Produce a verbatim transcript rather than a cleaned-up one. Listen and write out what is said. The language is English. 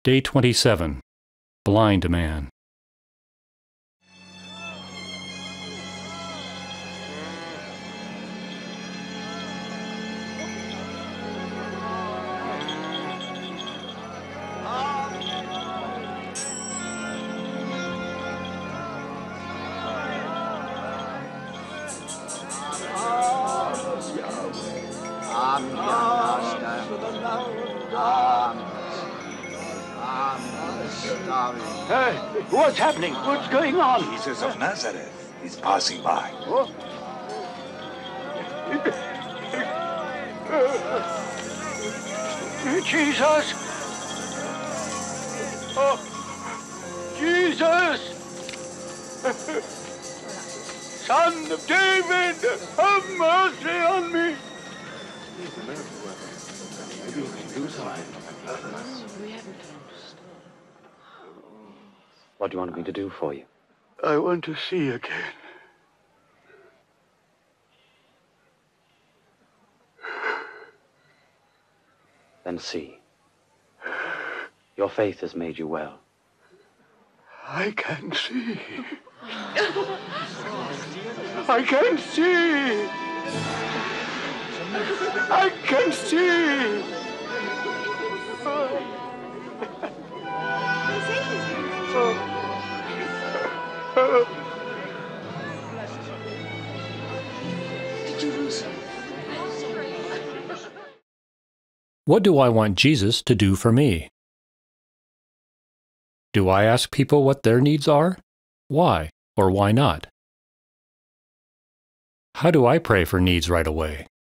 Day twenty-seven. Blind Man. Hey, what's happening? What's going on? Jesus of Nazareth is passing by. Oh. Jesus! Oh, Jesus! Son of David, have mercy on me! What do you want me to do for you? I want to see again. Then see. Your faith has made you well. I can see. I can see. I can see. Did you lose him? What do I want Jesus to do for me? Do I ask people what their needs are? Why or why not? How do I pray for needs right away?